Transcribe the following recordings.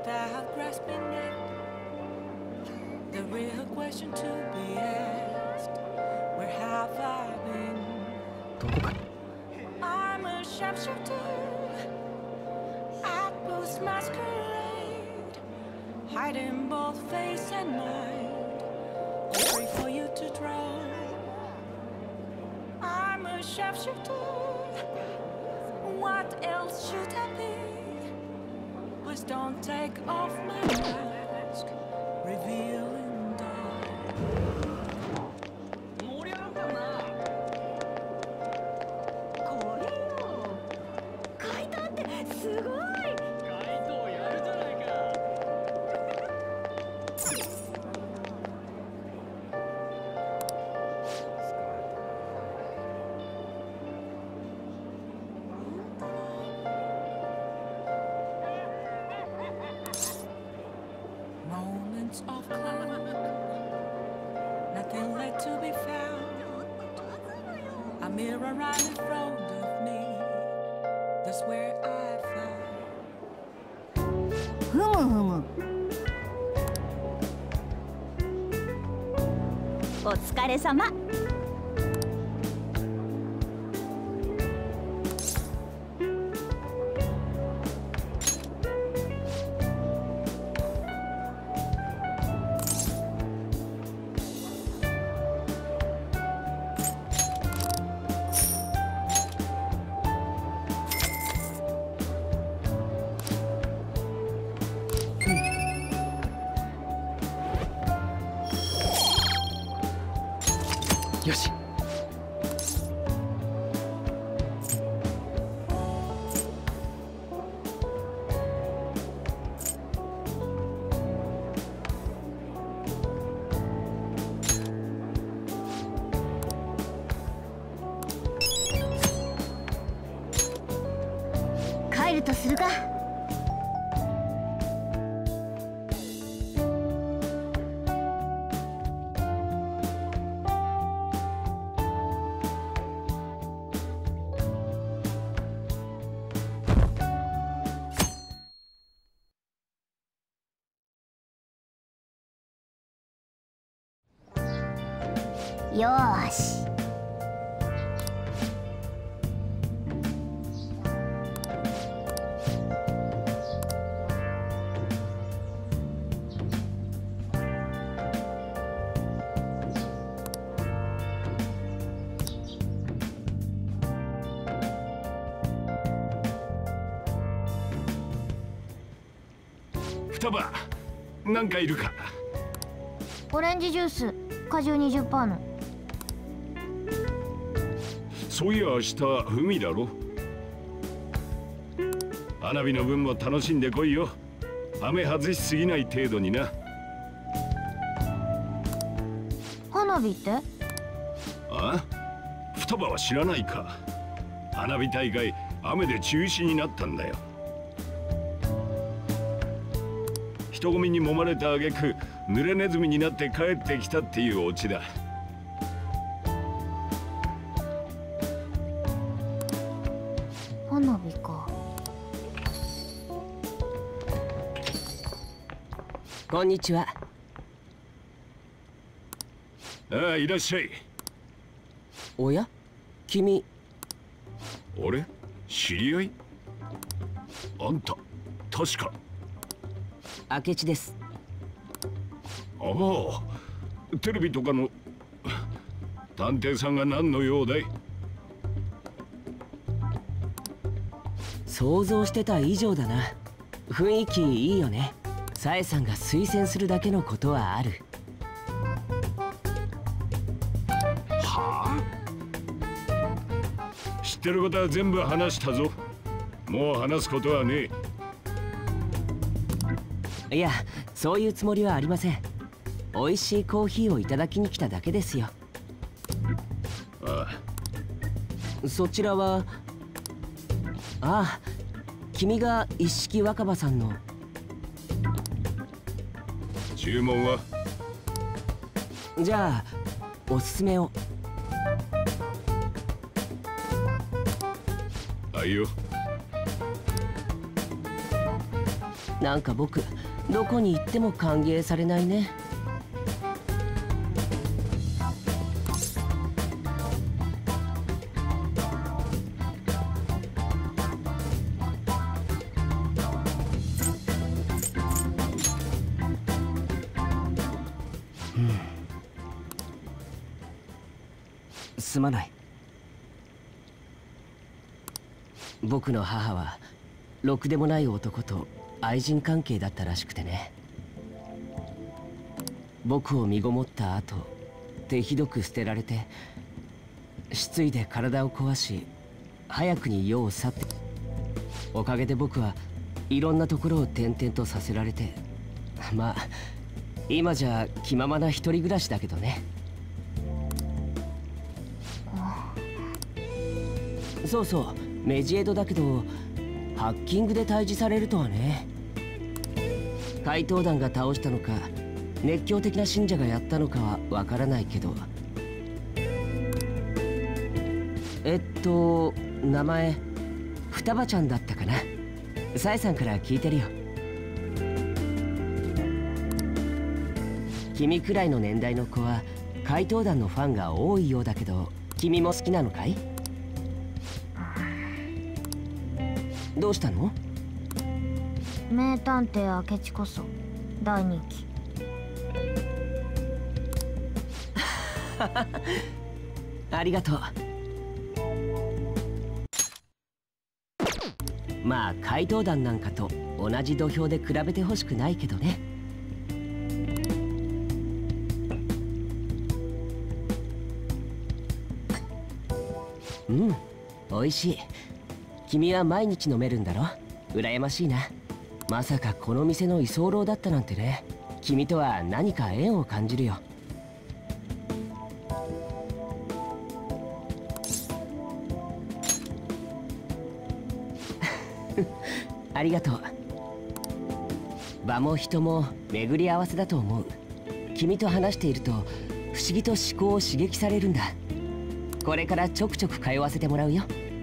without grasping it. The real question to be asked, where have I been? どこか I'm a sharpshooter at Booth's masquerade, hiding both face and mind, free for you to draw. I'm a sharpshooter. What else should I be? Please don't take off my mask, revealing dawn. 盛り上がったな。これよ。怪盗ってすごい。怪盗やるじゃないか。 Moments of cloud, nothing left to be found. A mirror right in front of me, that's where I found. ふむふむ。お疲れ様。 よし。 帰るとするか。よーし。 双葉、なんかいるか？ オレンジジュース果汁20%の。 そういや明日海だろ。花火の分も楽しんでこいよ。雨外しすぎない程度にな。 花火って？ あ？双葉は知らないか。花火大会雨で中止になったんだよ。人混みに揉まれた挙句濡れネズミになって帰ってきたっていうオチだ。 花火か。 こんにちは。 ああ、いらっしゃい。 おや、君。 俺？知り合い？あんた確か。 明智です。 ああ、テレビとかの探偵さんが何の用だい？ 想像してた以上だな。雰囲気いいよね。サエさんが推薦するだけのことはある。 はあ？知ってることは全部話したぞ。もう話すことはねえ。いや、そういうつもりはありません。美味しいコーヒーをいただきに来ただけですよ。 ああ。そちらは。ああ、君が一色若葉さんの。 注文は？ じゃあおすすめを。 あいよ。 なんか僕どこに行っても歓迎されないね。すまない。僕の母はろくでもない男と愛人関係だったらしくてね。僕を身ごもった後、手ひどく捨てられて、失意で体を壊し、早くに世を去って、おかげで僕はいろんなところを転々とさせられて、まあ今じゃ気ままな一人暮らしだけどね。そうそう、メジエドだけどハッキングで退治されるとはね。怪盗団が倒したのか熱狂的な信者がやったのかはわからないけど、名前双葉ちゃんだったかな。サエさんから聞いてるよ。君くらいの年代の子は怪盗団のファンが多いようだけど、君も好きなのかい？どうしたの？ 名探偵明智こそ大人気。 ありがとう。まあ怪盗団なんかと同じ土俵で比べてほしくないけどね。うん、美味しい。君は毎日飲めるんだろ？羨ましいな。まさかこの店の居候だったなんてね。君とは何か縁を感じるよ。ありがとう。場も人も巡り合わせだと思う。君と話していると不思議と思考を刺激されるんだ。これからちょくちょく通わせてもらうよ。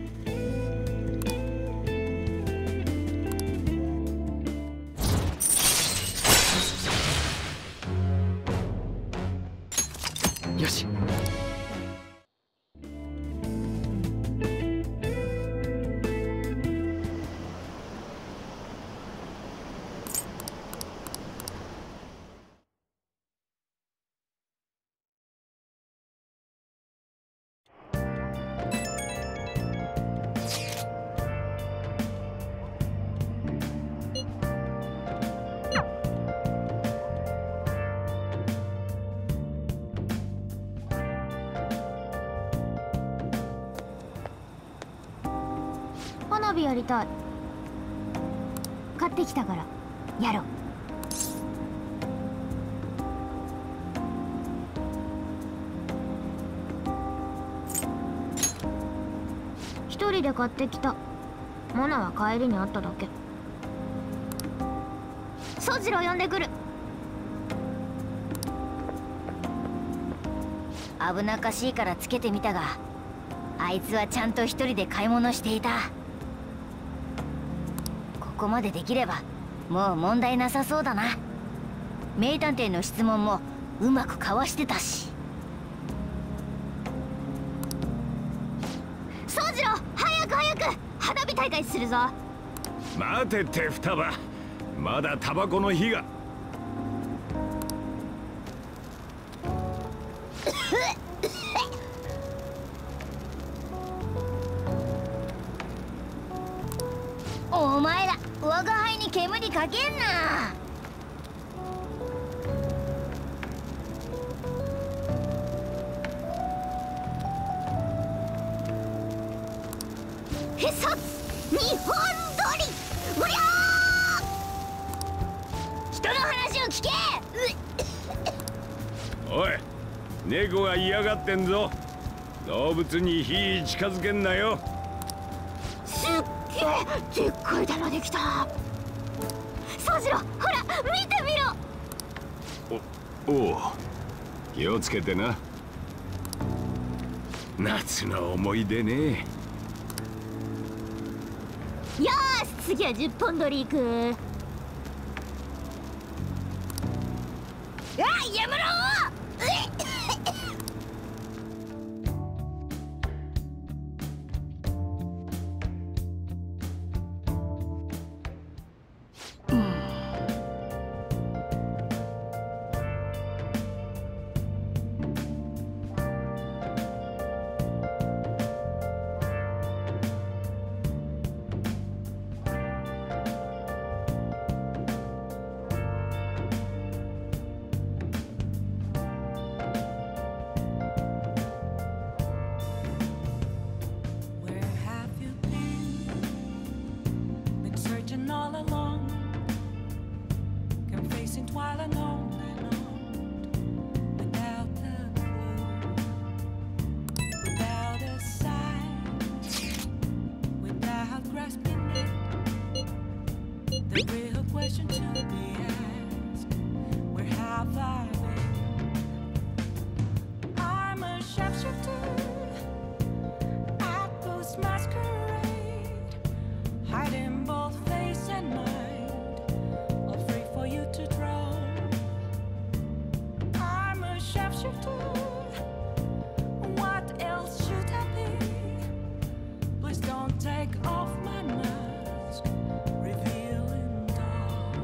よし。 花火やりたい。買ってきたからやろう。一人で買ってきた。モナは帰りにあっただけ。ソジロ呼んでくる。 危なっかしいからつけてみたが、あいつはちゃんと一人で買い物していた。ここまでできればもう問題なさそうだな。名探偵の質問もうまくかわしてたし。宗次郎、早く早く花火大会するぞ。 待てって双葉、まだタバコの火が。 お前ら我が輩に煙かけんな。へそ日本撮り無料。人の話を聞け。 おい、猫が嫌がってんぞ。動物に火近づけんなよ。 すっげえでっかい玉できた。宗次郎、ほら見てみろ。 おう、気をつけてな。夏の思い出ね。 よーし、次は10本撮り行く。 やめろ The real question to be asked, where have I been? I'm a sharpshooter at Post Masquerade, hiding both face and mind, all free for you to draw. I'm a sharpshooter, what else should I be? Please don't take off my mask, revealing dawn.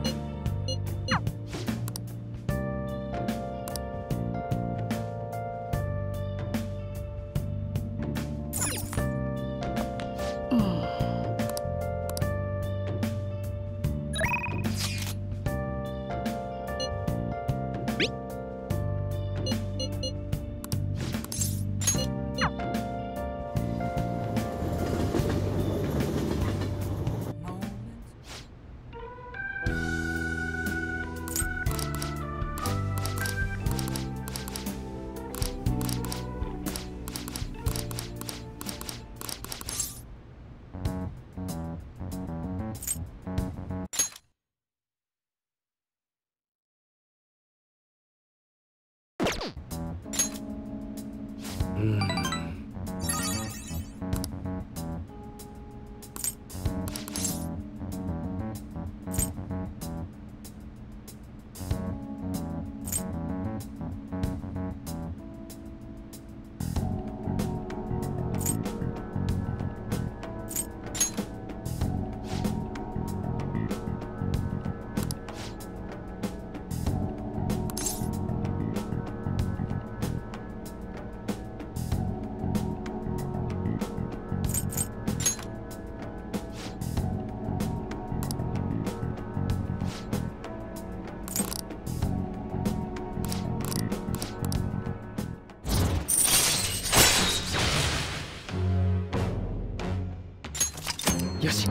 よし。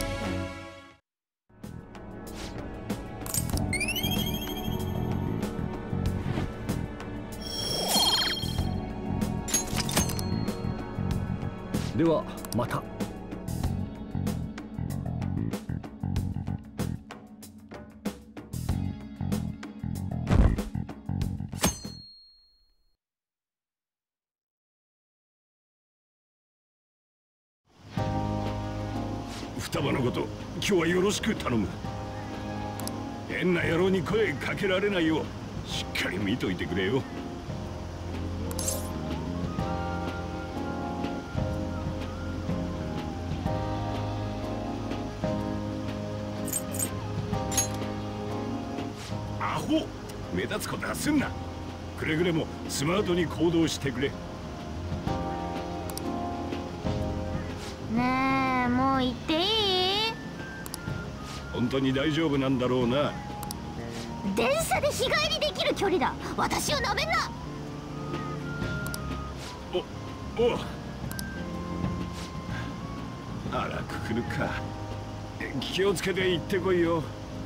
ではまた。 双葉のこと、今日はよろしく頼む。変な野郎に声かけられないようしっかり見といてくれよ。アホ、目立つことはすんな。くれぐれもスマートに行動してくれ。 ねえ、もう行っていい？ 本当に大丈夫なんだろうな。 電車で日帰りできる距離だ。私をなめんな。 おあら、くくるか。気をつけて行ってこいよ。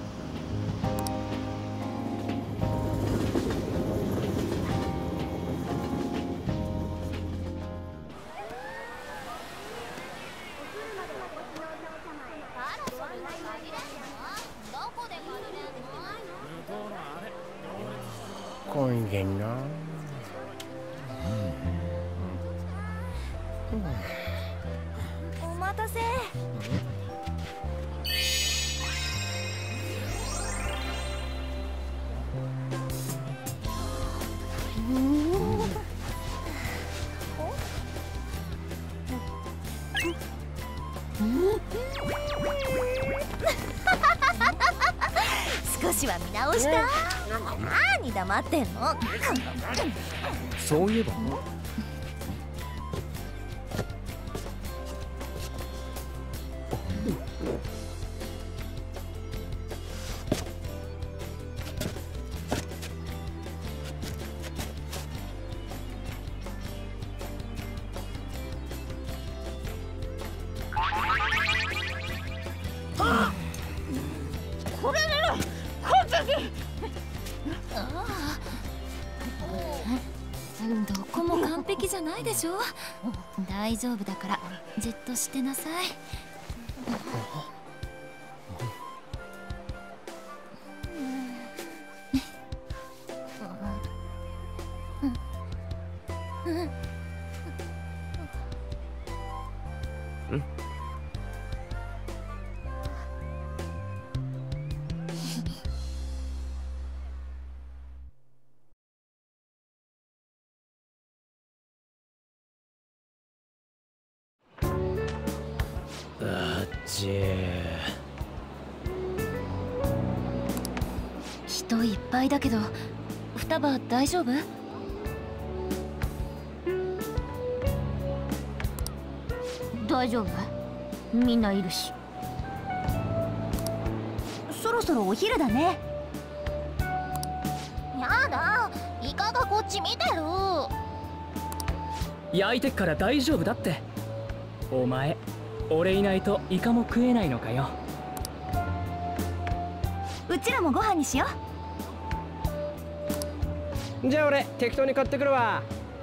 混んでんな。 お待たせ。 子は見直した。何黙ってんの。 そういえばこれなら完璧。 どこも完璧じゃないでしょ。大丈夫だからじっとしてなさい。人いっぱいだけど双葉大丈夫？ 大丈夫、みんないるし。そろそろお昼だね。やだ、イカがこっち見てる。 焼いてっから大丈夫だって。お前、俺いないとイカも食えないのかよ。 うちらもご飯にしよじゃあ俺適当に買ってくるわ。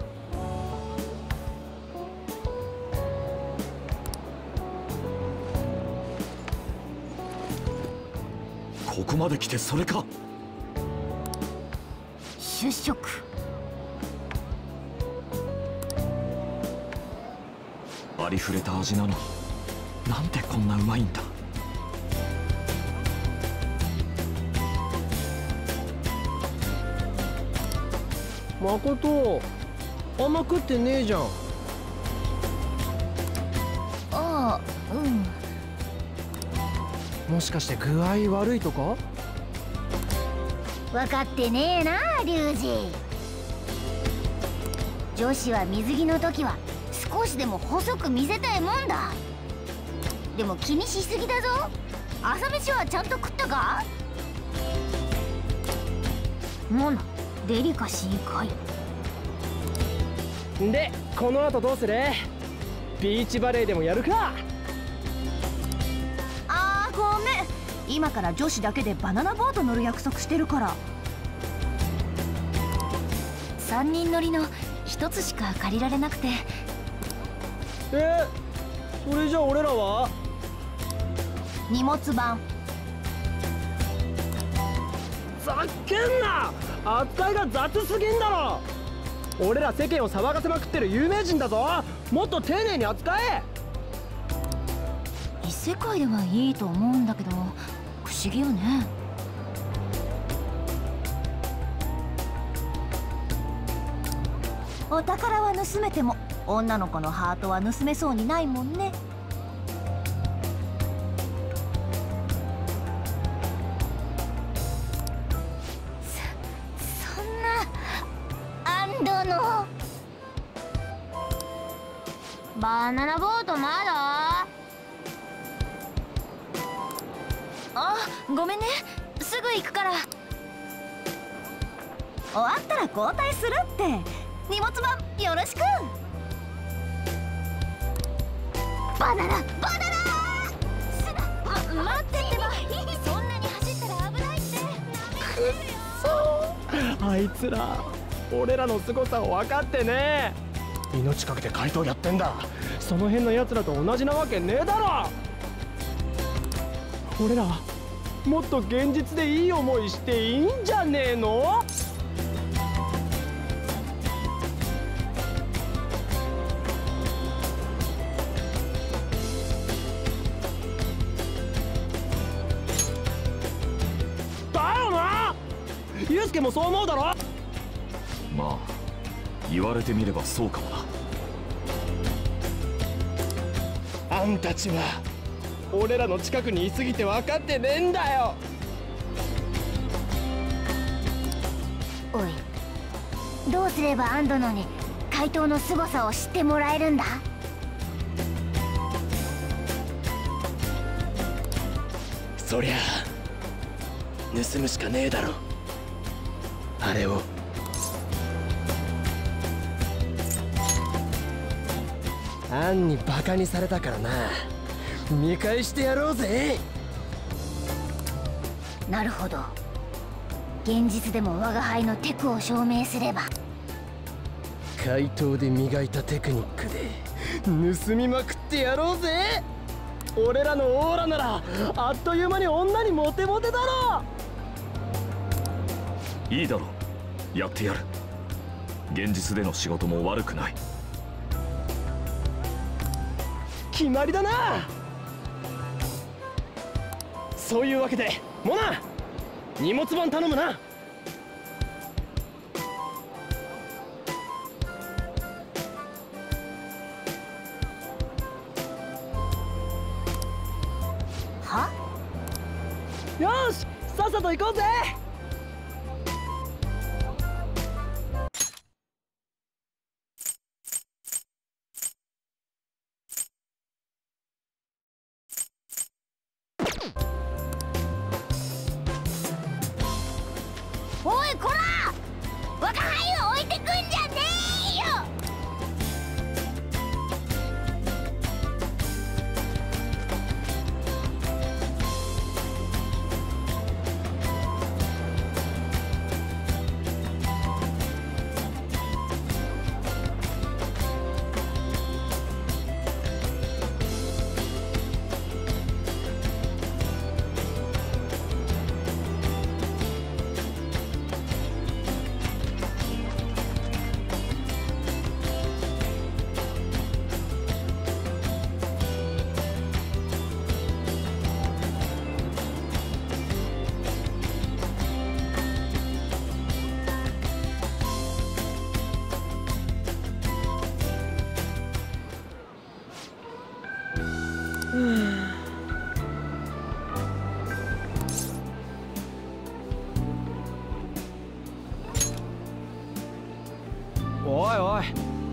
ここまで来てそれか。 出食。 ありふれた味なのになんでこんなうまいんだ。 誠、あんま食ってねえじゃん。 ああ、 もしかして具合悪いとか？ 分かってねえな、リュウジ。女子は水着の時は少しでも細く見せたいもんだ。でも気にしすぎだぞ。朝飯はちゃんと食ったか？モナ、デリカシーかい。 で、この後どうする？ビーチバレーでもやるか？ あー、ごめん。今から女子だけでバナナボート乗る約束してるから。 3人乗りの1つしか借りられなくて。 それじゃあ俺らは？ 荷物版。 ざっけんな！扱いが雑すぎんだろ。俺ら世間を騒がせまくってる有名人だぞ。もっと丁寧に扱え。 異世界ではいいと思うんだけど不思議よね。 お宝は盗めても女の子のハートは盗めそうにないもんね。 そんな。 アンドのバナナボートまだ？あ、ごめんね、すぐ行くから。 終わったら交代するって。荷物版よろしく。バナナバナナ。 待ってってば。そんなに走ったら危ないって。 あいつら俺らの凄さを分かってねえ。命かけて怪盗やってんだ。その辺の奴らと同じなわけねえだろ。俺らもっと現実でいい思いしていいんじゃねえの？だよな。ユウスケもそう思うだろ。 まあ言われてみればそうかもな。 あんたちは俺らの近くにいすぎて分かってねえんだよ。 おい、どうすればアンドノに怪盗の凄さを知ってもらえるんだ？ そりゃ盗むしかねえだろ、あれを。アンにバカにされたからな。見返してやろうぜ。 なるほど。現実でも我が輩のテクを証明すれば。 怪盗で磨いたテクニックで盗みまくってやろうぜ。俺らのオーラならあっという間に女にモテモテだろ。 いいだろう、やってやる。現実での仕事も悪くない。 決まりだな。そういうわけでモナ、荷物番頼むな。 は？ よし、さっさと行こうぜ。 おいこら！我が輩を置いてくんじゃねえよ！ おいおい、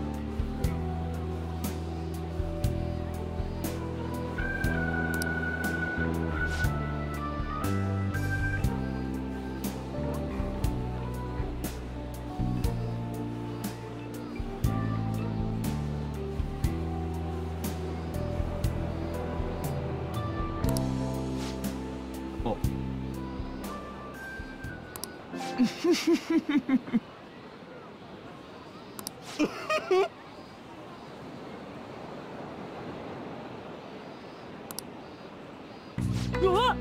うわっ！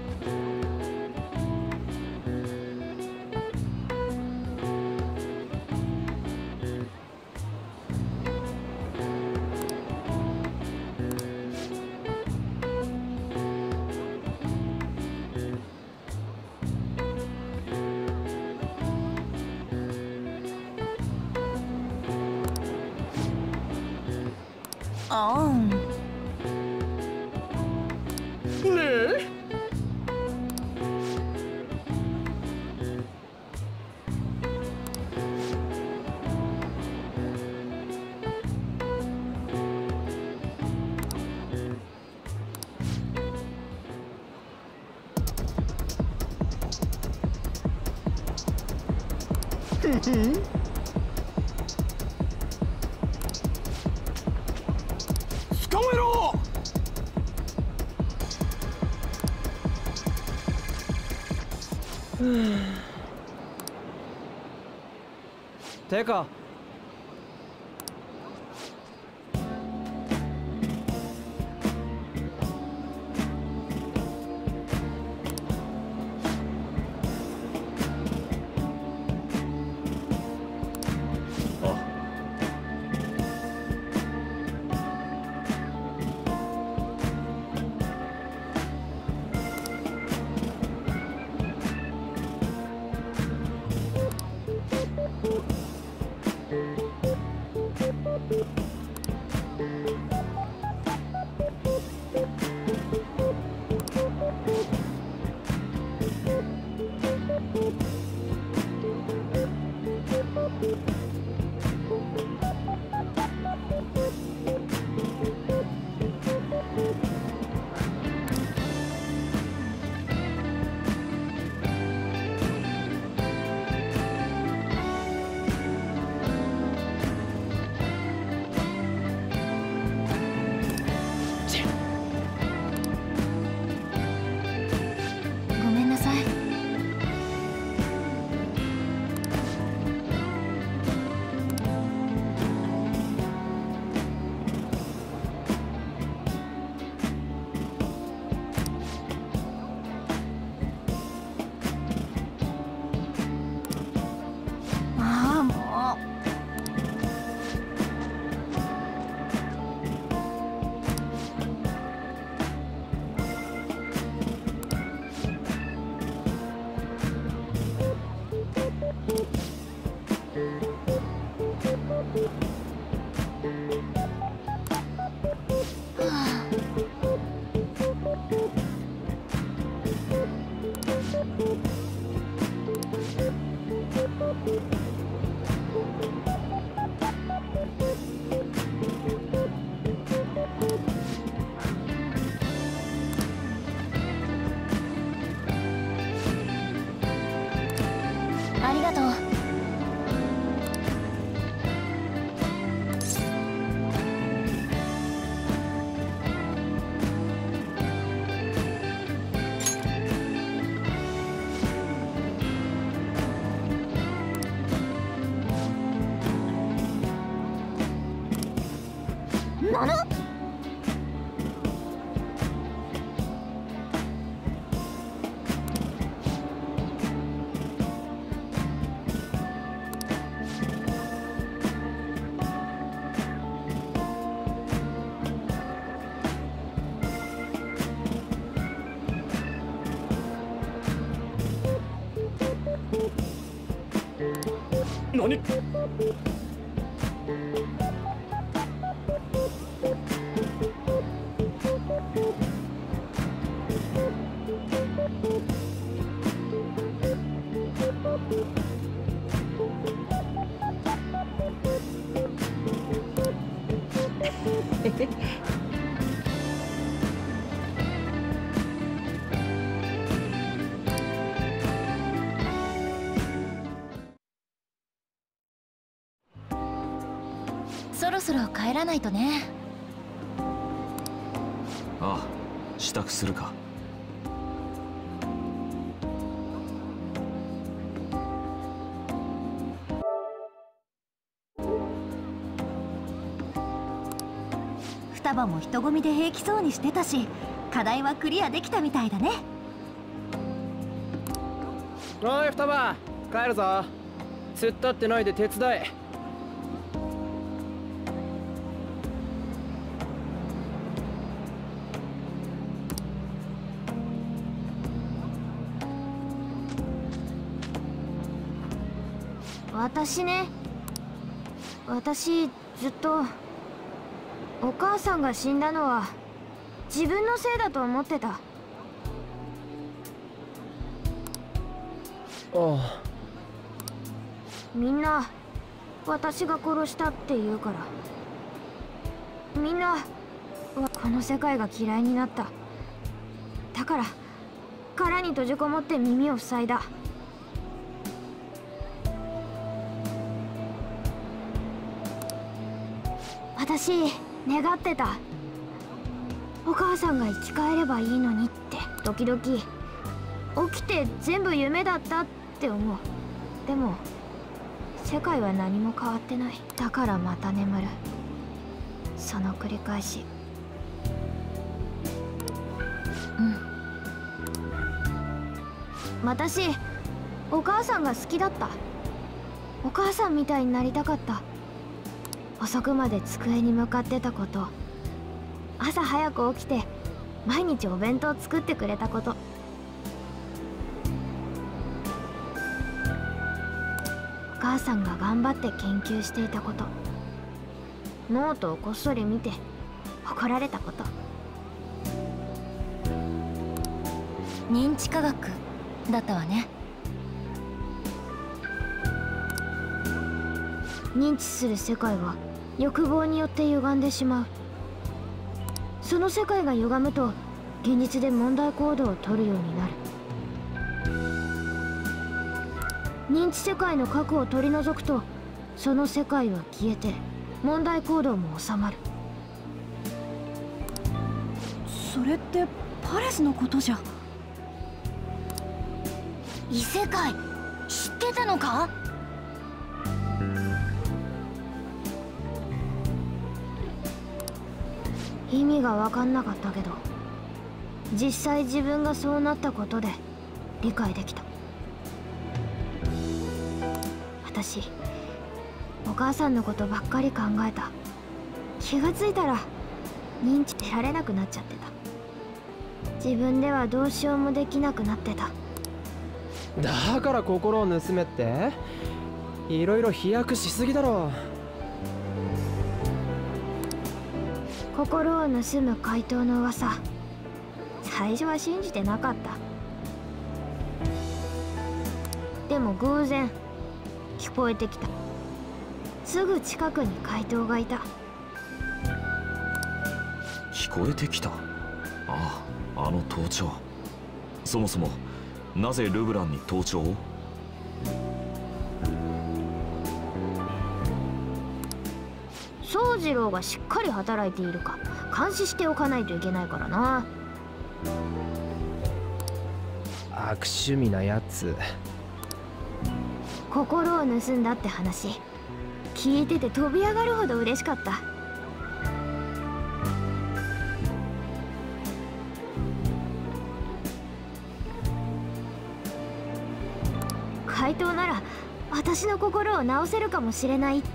あん。 ねえ。捕まえろ！てかありがとう。なぬ？ 何？ そろそろ帰らないとね。 ああ、支度するか。 双葉も人混みで平気そうにしてたし、課題はクリアできたみたいだね。 おい双葉、帰るぞ。突っ立ってないで手伝え。 私ずっとお母さんが死んだのは自分のせいだと思ってた。 ああ、 みんな私が殺したって言うから、みんなこの世界が嫌いになった。だから殻に閉じこもって耳を塞いだ。私願ってた。お母さんが生き返ればいいのにって。時々起きて全部夢だったって思う。でも世界は何も変わってない。だからまた眠る。その繰り返し。私お母さんが好きだった。お母さんみたいになりたかった。遅くまで机に向かってたこと、朝早く起きて毎日お弁当作ってくれたこと、お母さんが頑張って研究していたこと、ノートをこっそり見て怒られたこと。 認知科学だったわね。 認知する世界は欲望によって歪んでしまう。その世界が歪むと現実で問題行動を取るようになる。認知世界の核を取り除くとその世界は消えて問題行動も収まる。 それってパレスのことじゃ。異世界知ってたのか？ 意味が分かんなかったけど、実際自分がそうなったことで理解できた。私お母さんのことばっかり考えた。気がついたら認知得られなくなっちゃってた。自分ではどうしようもできなくなってた。 だから心を盗めって？いろいろ飛躍しすぎだろ。 心を盗む怪盗の噂、最初は信じてなかった。 でも偶然聞こえてきた。すぐ近くに怪盗がいた。 聞こえてきた。ああ、あの盗聴。そもそもなぜルブランに盗聴を？ 宗次郎がしっかり働いているか監視しておかないといけないからな。 悪趣味なやつ。 心を盗んだって話聞いてて飛び上がるほど嬉しかった。怪盗なら私の心を直せるかもしれないって。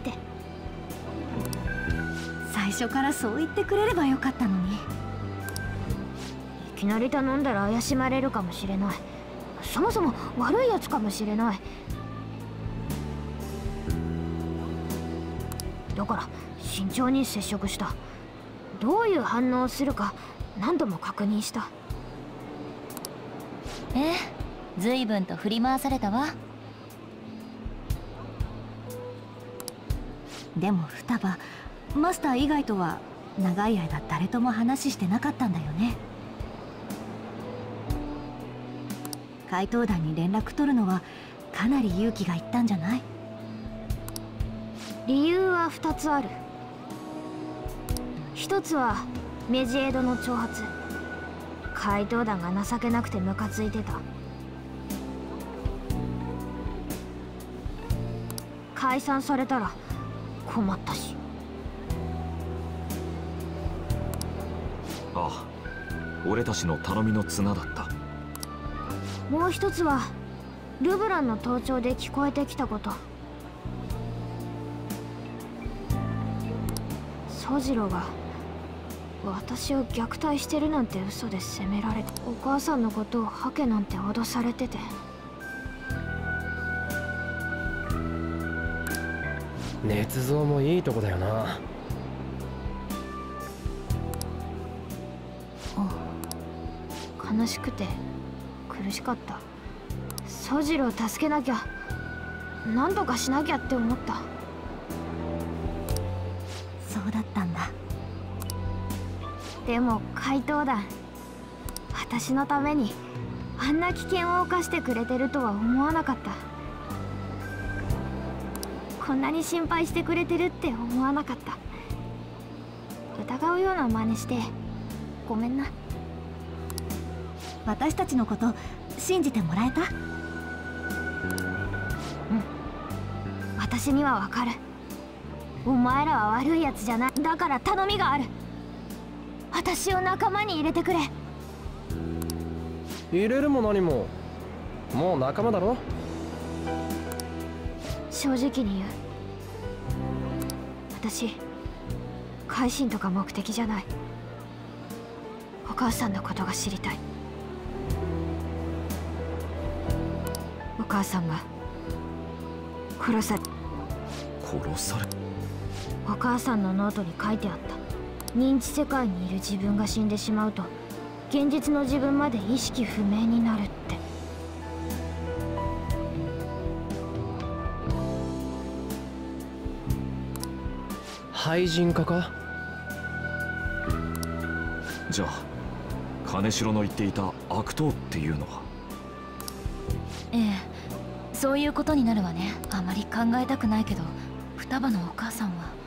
最初からそう言ってくれればよかったのに。 いきなり頼んだら怪しまれるかもしれない。そもそも悪いやつかもしれない。だから慎重に接触した。どういう反応をするか何度も確認した。 随分と振り回されたわ。でも双葉、マスター以外とは長い間誰とも話してなかったんだよね。怪盗団に連絡取るのはかなり勇気がいったんじゃない？ 理由は2つある。1つはメジエドの挑発。怪盗団が情けなくてムカついてた。解散されたら困ったし。 ああ、俺たちの頼みの綱だった。 もう1つはルブランの盗聴で聞こえてきたこと。宗次郎が私を虐待してるなんて嘘で責められて、お母さんのことをハケなんて脅されてて。 捏造もいいとこだよな。 悲しくて苦しかった。宗次郎を助けなきゃ、何とかしなきゃって思った。 そうだったんだ。 でも怪盗団、私のためにあんな危険を冒してくれてるとは思わなかった。こんなに心配してくれてるって思わなかった。疑うような真似してごめんな。 私たちのこと信じてもらえた？ 私にはわかる。お前らは悪いやつじゃない。だから頼みがある。私を仲間に入れてくれ。 入れるも何ももう仲間だろ。 正直に言う。私改心とか目的じゃない。お母さんのことが知りたい。お母さんが殺されお母さんのノートに書いてあった。認知世界にいる自分が死んでしまうと現実の自分まで意識不明になるって。 廃人化か？ じゃあ金城の言っていた悪党っていうのは？ ええ、そういうことになるわね。あまり考えたくないけど、双葉のお母さんは。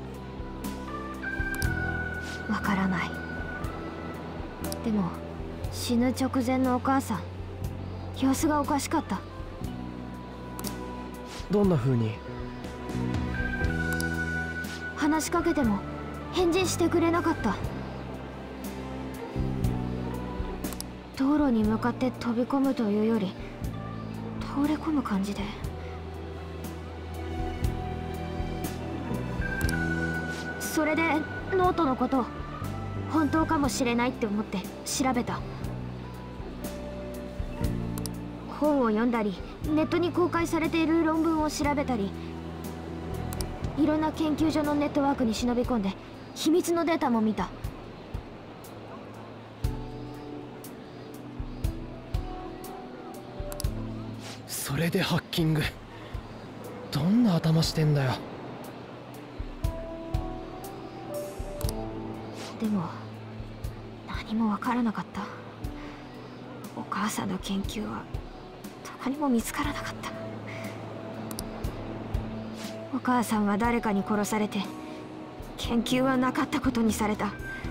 わからない。でも死ぬ直前のお母さん、様子がおかしかった。 どんな風に？ 話しかけても返事してくれなかった。道路に向かって飛び込むというより倒れ込む感じで。それでノートのこと本当かもしれないって思って調べた。本を読んだりネットに公開されている論文を調べたり、いろんな研究所のネットワークに忍び込んで秘密のデータも見た。 それでハッキング。どんな頭してんだよ。 でも何もわからなかった。お母さんの研究はどこにも見つからなかった。お母さんは誰かに殺されて、研究はなかったことにされた。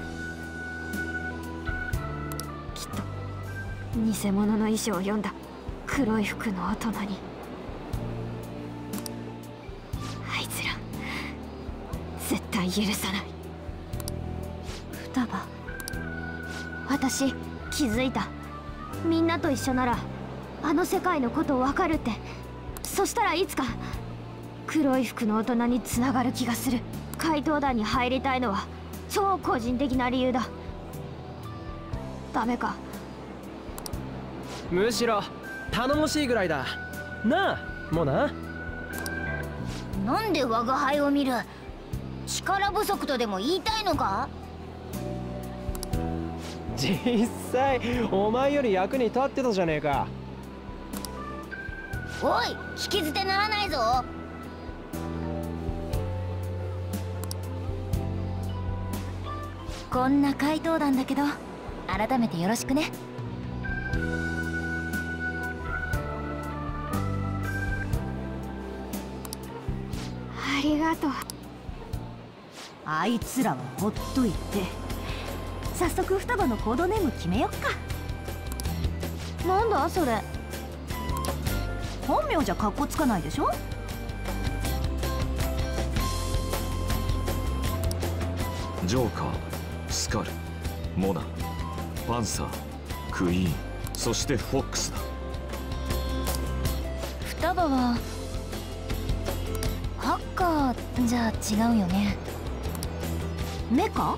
きっと偽物の遺書を読んだ黒い服の大人に。あいつら絶対許さない。双葉、私気づいた。みんなと一緒ならあの世界のことわかるって。そしたらいつか黒い服の大人につながる気がする。怪盗団に入りたいのは超個人的な理由だ。ダメか。 むしろ頼もしいぐらいだなあ、モナ。 なんで我が輩を見る？力不足とでも言いたいのか？ 実際お前より役に立ってたじゃねえか。 おい、引き捨てならないぞ。こんな怪盗団だけど改めてよろしくね。 ありがとう。 あいつらはほっといて、早速双葉のコードネーム決めよっか。 なんだそれ？ 本名じゃカッコつかないでしょ。 ジョーカー、スカル、モナ、パンサー、クイーン、そしてフォックスだ。 双葉はハッカーじゃ違うよね。 メカ？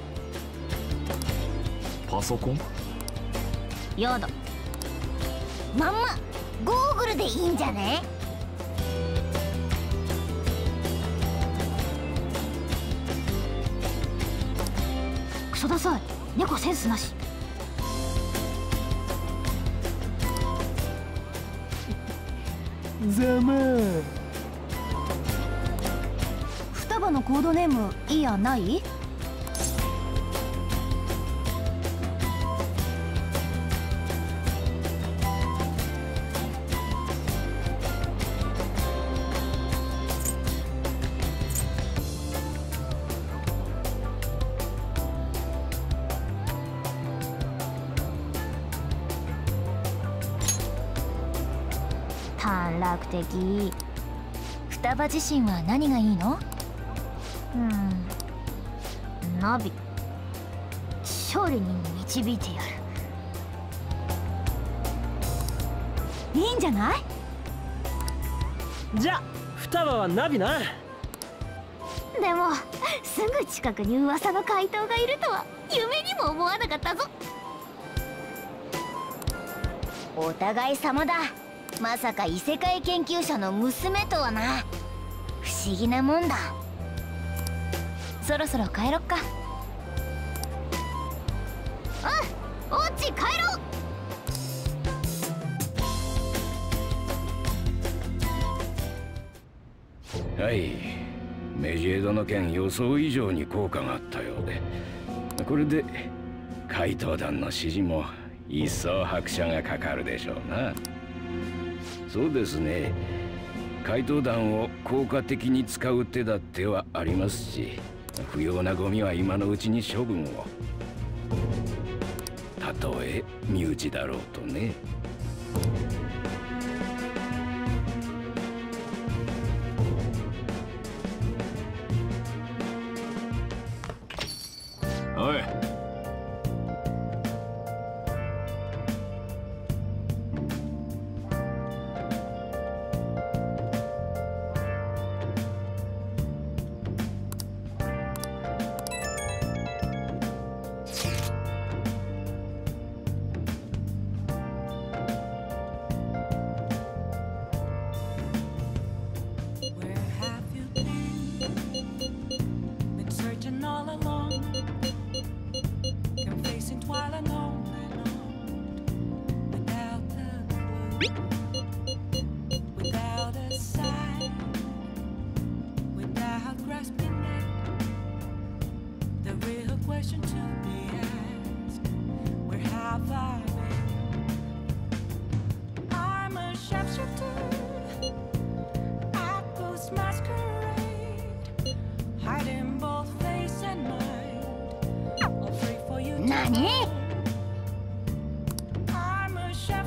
パソコン？ やだ、まんまゴーグルでいいんじゃね？ クソダサい。猫センスなし。 ざまあ。 双葉のコードネームいいやない？ 短絡的。双葉自身は何がいいの？ナビ。勝利に導いてやる。 いいんじゃない？ じゃあ双葉はナビな。 でもすぐ近くに噂の怪盗がいるとは夢にも思わなかったぞ。お互い様だ。まさか異世界研究者の娘とはな。不思議なもんだ。そろそろ帰ろっか。オッチ帰ろう。はい、メジエドの件予想以上に効果があったようで、これで怪盗団の指示も一層拍車がかかるでしょうな。そうですね、怪盗団を効果的に使う手だってはありますし、不要なゴミは今のうちに処分を。たとえ身内だろうとね。 おい。 何？ I'm a chef,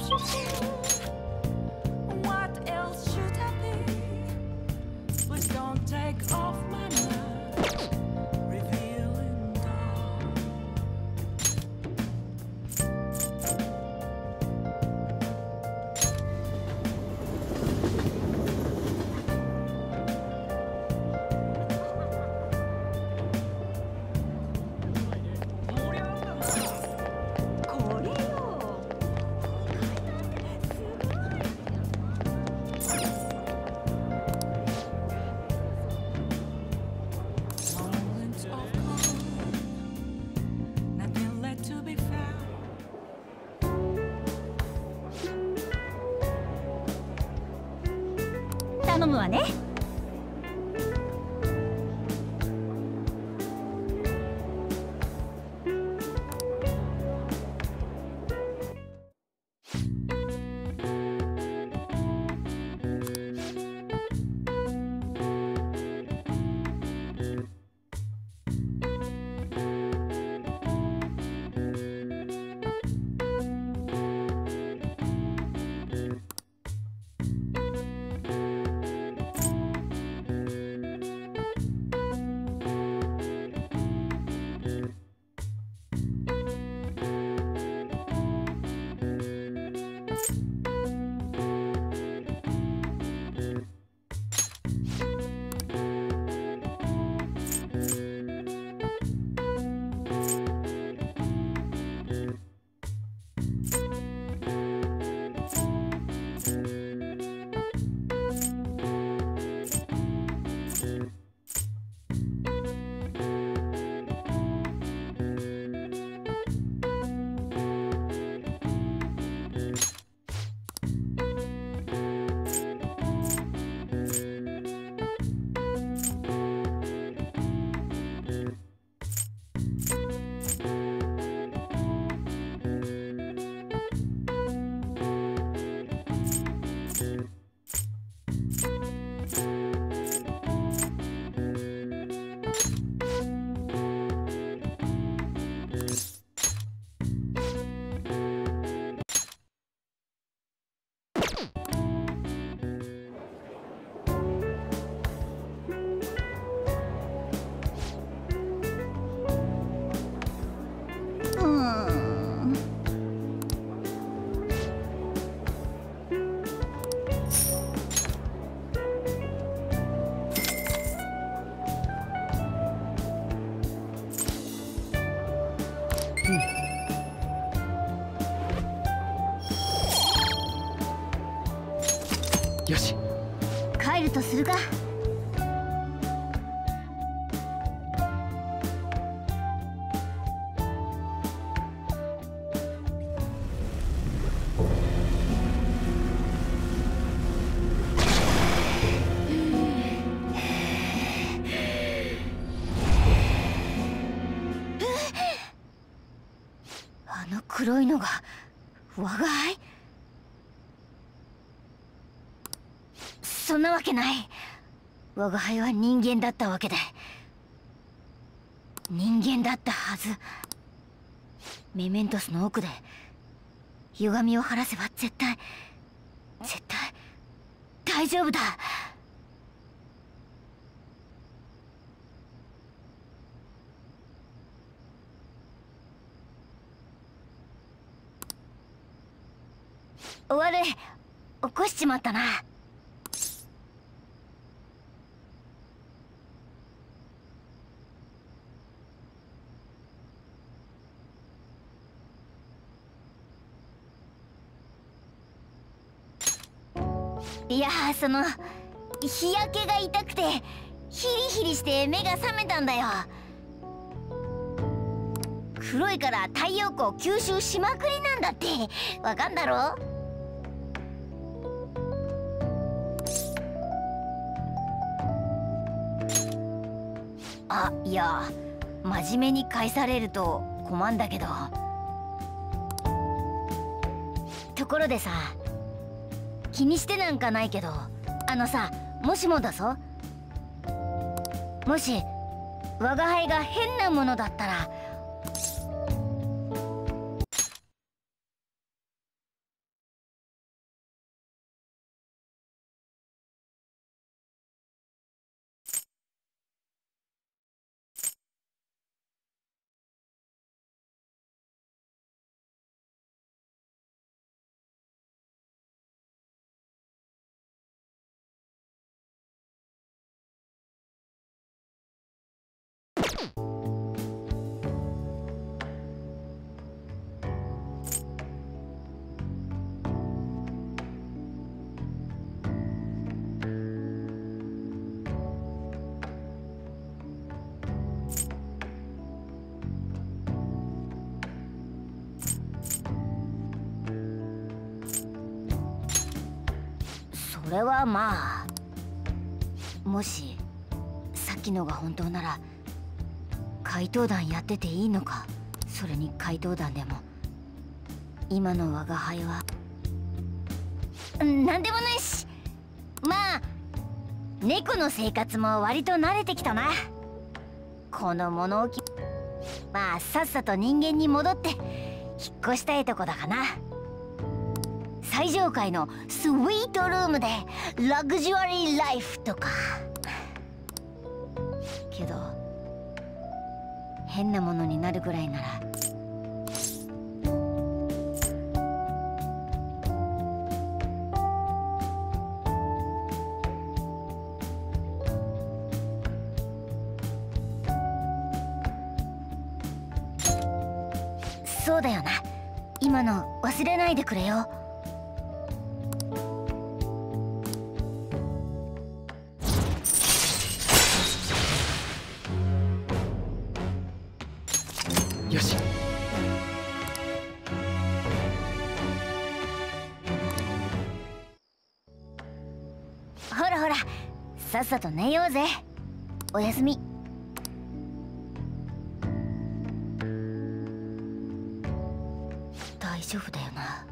what else should I be? Please don't take off my mask, revealing dark. これよ。 Moments of calm, nothing left to be found. 頼むわね。 よし。 帰るとするか。あの黒いのが我が輩？そんなわけない。我が輩は人間だったわけで。人間だったはず。メメントスの奥で歪みを晴らせば絶対大丈夫だ。悪い、起こしちまったな。いやー、その日焼けが痛くてヒリヒリして目が覚めたんだよ。黒いから太陽光吸収しまくりなんだって、わかんだろ？あ、いや、真面目に返されると困んだけど。ところでさ、気にしてなんかないけど、あのさ、もしもだぞ、もし我が輩が変なものだったらそれはまあ、もしさっきのが本当なら怪盗団やってていいのか。それに怪盗団でも今の我が輩はなんでもないし、まあ猫の生活も割と慣れてきたな。この物置、まあさっさと人間に戻って引っ越したいとこだかな。最上階のスイートルームでラグジュアリーライフとか。けど変なものになるぐらいならそうだよな。今の忘れないでくれよ。 よし。 ほらほら、さっさと寝ようぜ。おやすみ。大丈夫だよな。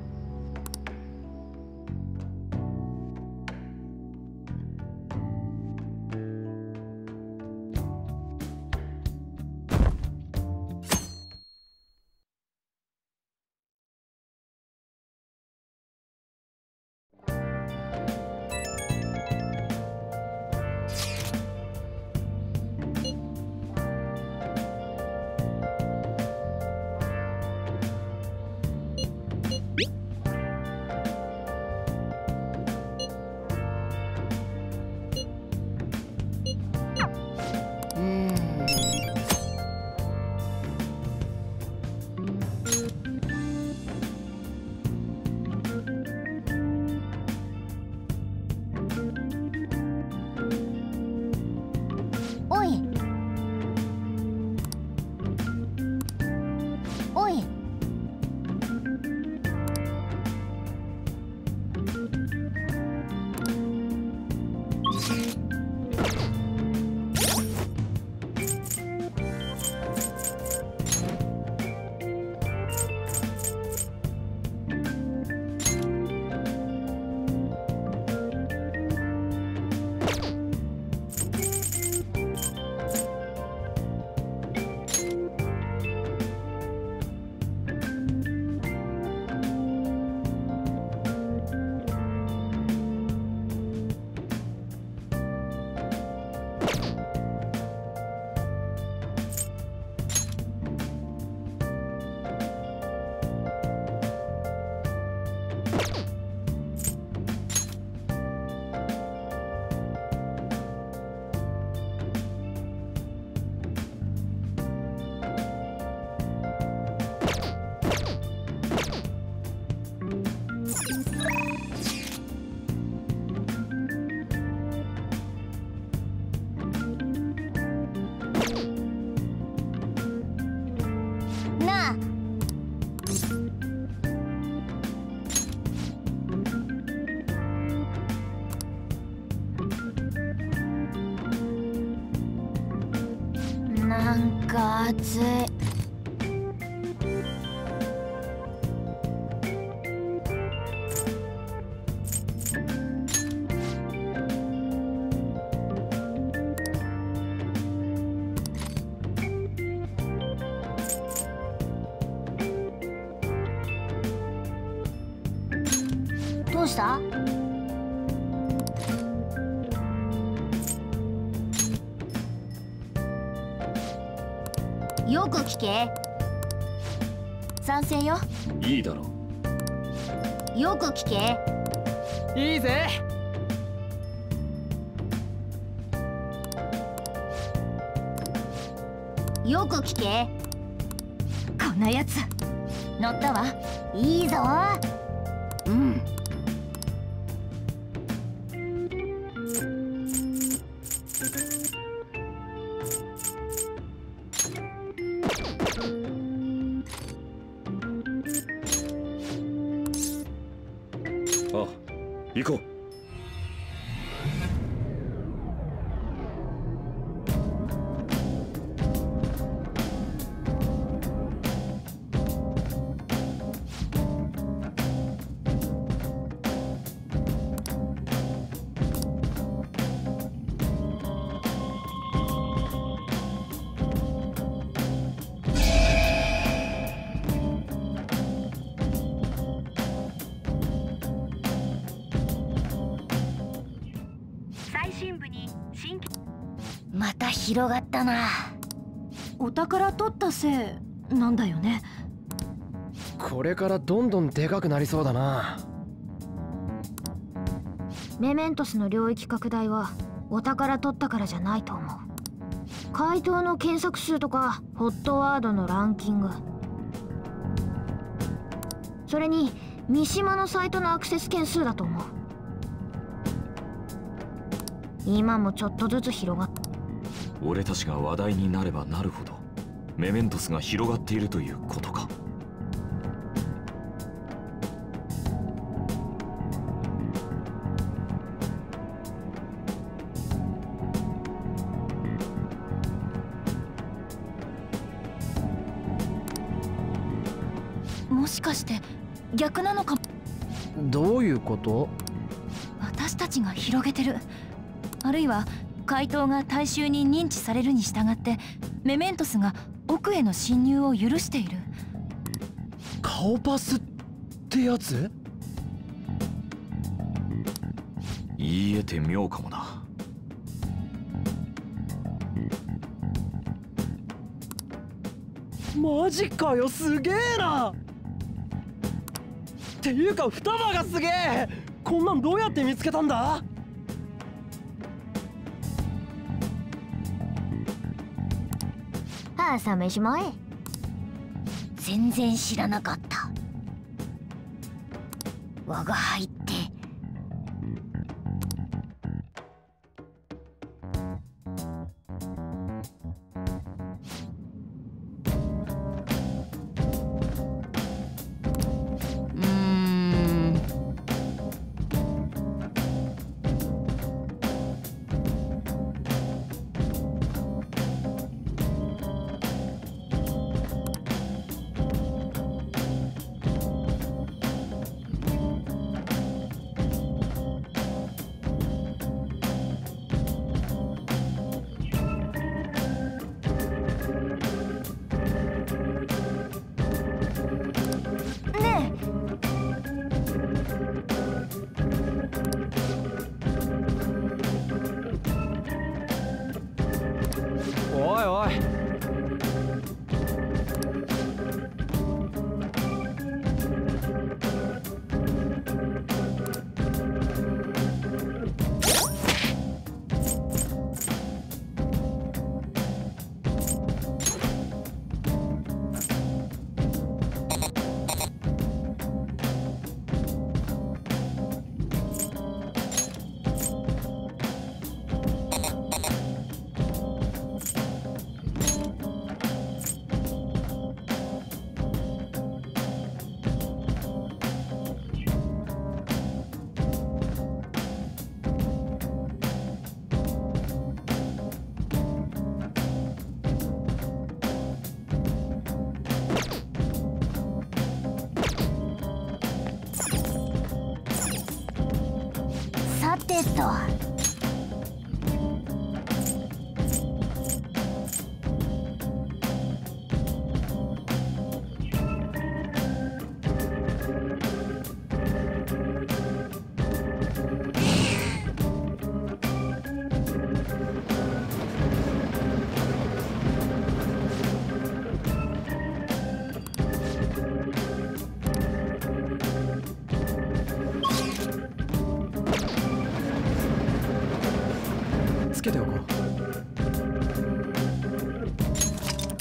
おいおい、なあ。なんか暑い。どうした？よく聞け。賛成よ。 いいだろう。よく聞け。 いいぜ。 よく聞け。こんなやつ乗ったわ。いいぞ。うん。 あ、行こう。 また広がったな。 お宝取ったせいなんだよね。 これからどんどんでかくなりそうだな。 メメントスの領域拡大はお宝取ったからじゃないと思う。怪盗の検索数とかホットワードのランキング、それに三島のサイトのアクセス件数だと思う。今もちょっとずつ広がって。 俺たちが話題になればなるほどメメントスが広がっているということか。 もしかして逆なのかも。 どういうこと？ 私たちが広げてる、あるいは怪盗が大衆に認知されるに従ってメメントスが奥への侵入を許している。 顔パスってやつ？ 言えて妙かもな。 マジかよ、すげえな。っていうか双葉がすげえ。こんなんどうやって見つけたんだ？ 朝飯前。 全然知らなかった。我が輩っておいおい。 さてと。 つけておこう。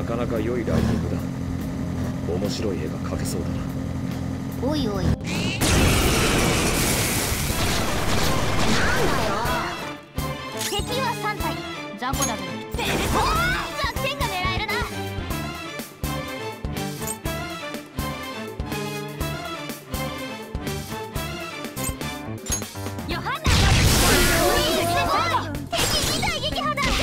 なかなか良いライティングだ。面白い絵が描けそうだな。 おいおい、なんだよ、敵は3体、雑魚だけどテレフォー弱点が狙えるな。ヨハンナ敵2体撃破だ。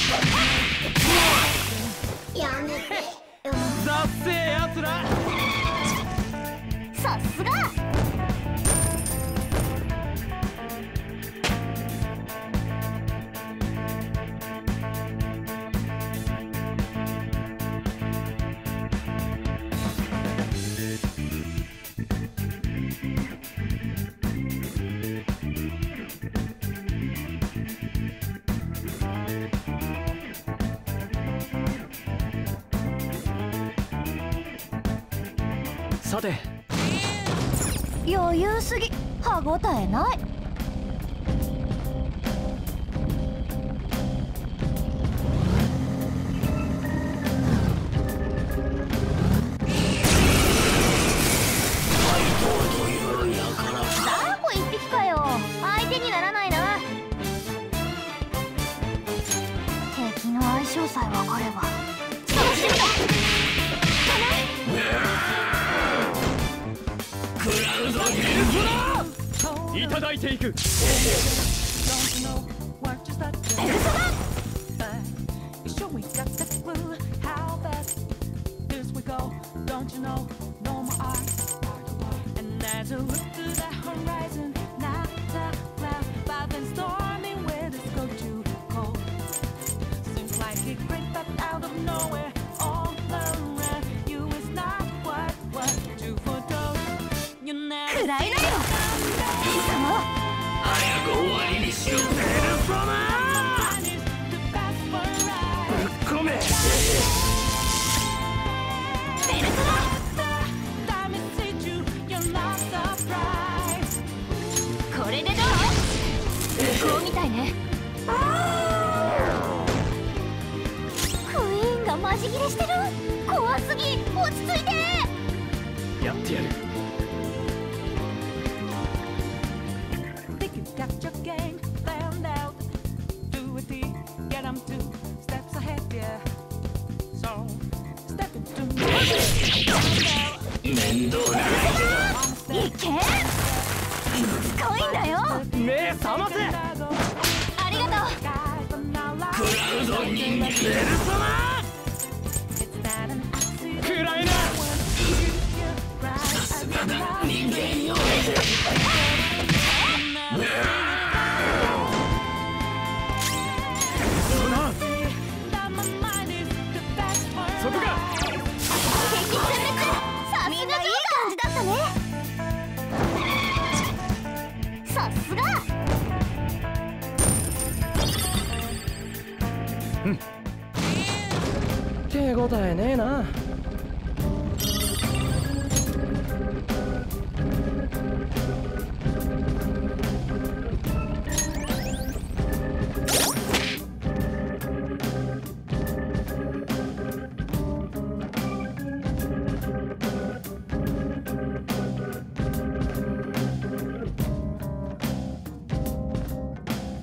やめてだっせえやつら。 さすが。 さて、 余裕すぎ、歯ごたえない。 ザコ1匹かよ、相手にならないな。 敵の相性さえ分かれば。 そうしてみた。 いただいていく。 くらいなよ、貴様。 早く終わりにしよう。 ぶっ込め。 これでどう？こうみたいね。クイーンがマジ切れしてる。怖すぎ。落ち着いて。 やってやる。 面倒な。 いけ、賢いんだよ。 目覚ませ。 ありがとう。 食らうぞ人間。 くらえな。 さすがだ人間よ。 そこか。 敵殲滅。さすがいい感じだったね。さすが。 手応えねえな。